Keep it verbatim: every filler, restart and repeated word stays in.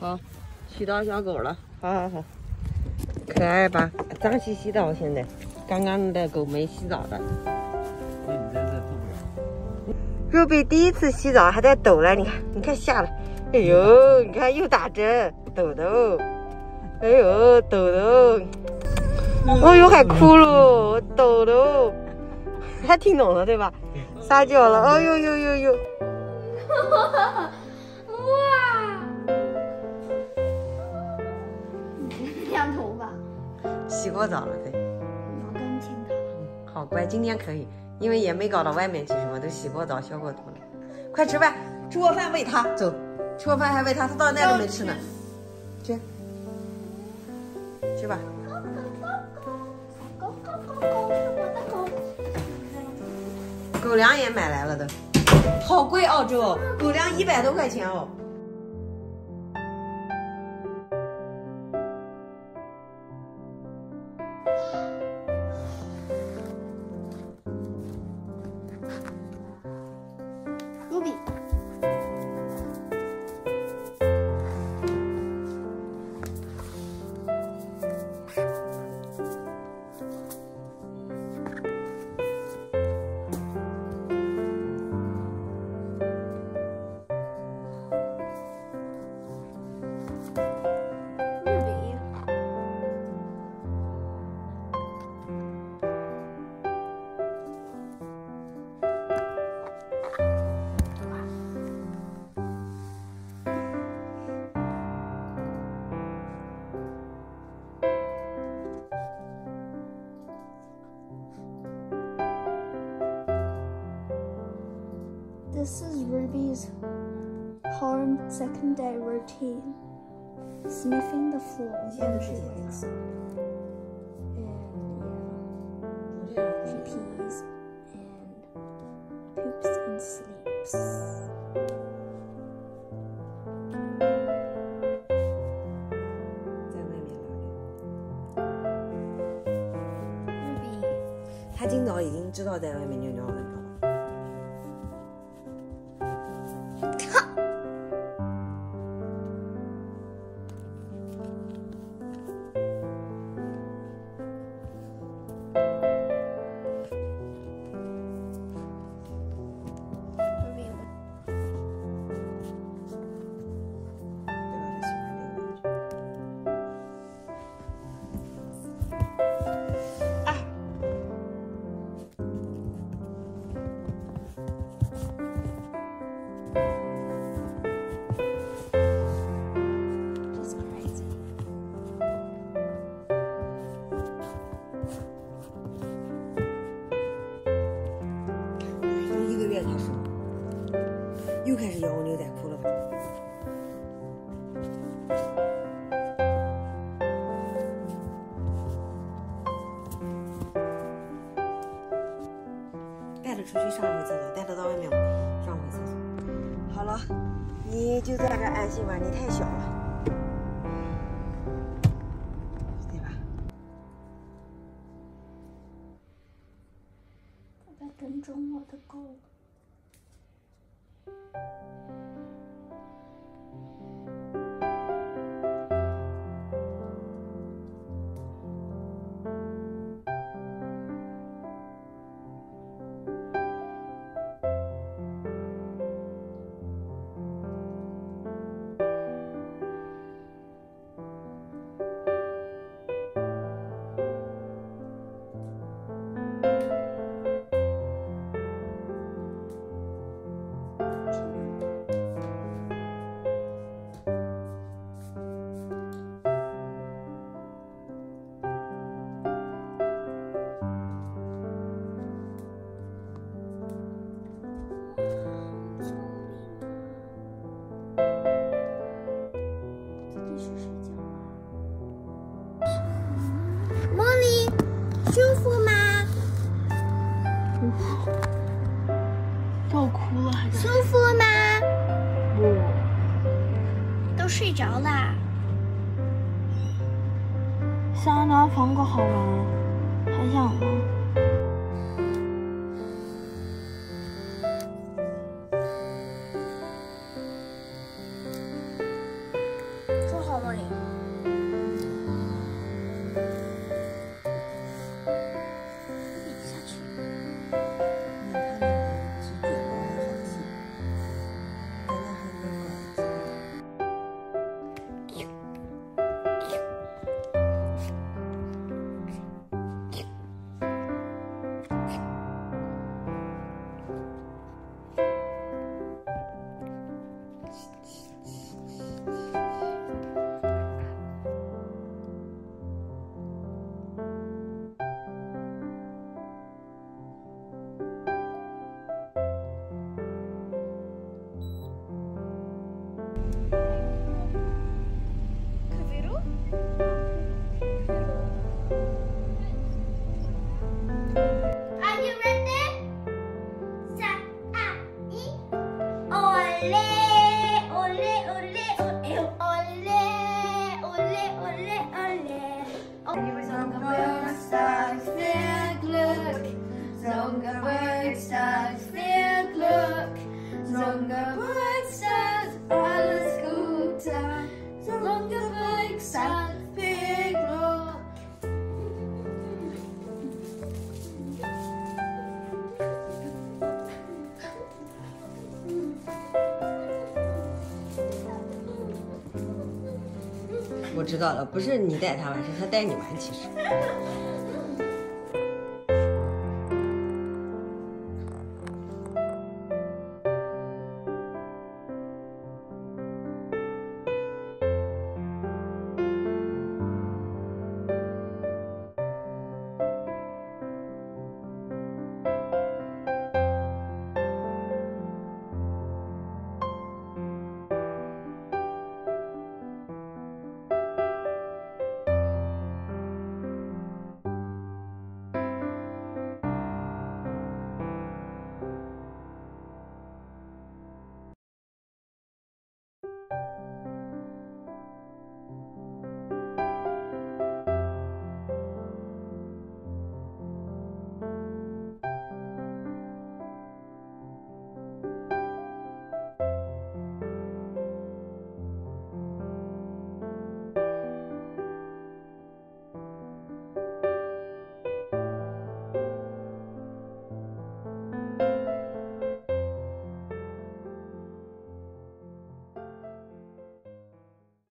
好，洗到小狗了，好好好，可爱吧？脏兮兮的，我现在刚刚的狗没洗澡的。 那你在这受不了。 Ruby 第一次洗澡还在抖了，你看，你看下来，哎呦，你看又打针，抖抖，哎呦，抖抖，哦呦还哭了，抖抖，还听懂了对吧？撒娇了，哦呦呦呦呦。 哇！亮头发， 洗过澡了，对。 毛更清爽。 好乖，今天可以，因为也没搞到外面去，什么都洗过澡、消过毒了。快吃饭，吃过饭喂它，走，吃过饭还喂它，它到现在都没吃呢。去，去吧。 狗狗狗狗，我的狗。 狗粮也买来了的，好贵，澳洲狗粮一百多块钱哦。 Ruby。This is Ruby's home second day routine. Sniffing the floor when she wakes up. And yeah, she pees and poops and sleeps. Ruby， 他今早已经知道在外面尿尿了，你知道吧？又开始咬我牛仔裤了吧？带着出去上回厕所，带着到外面上回厕所。好了，你就在这安心吧，你太小了，对吧？ 他在跟踪我的狗。舒服吗？ 舒服。要哭了还在？ 舒服吗？ 不。 都睡着啦。 沙拿房狗好玩，还想吗？ morning. Songeburtstag, viel Glück. Songeburtstag, alles Gute. Songeburtstag, viel Glück. 我知道了，不是你带他玩，是他带你玩，其实。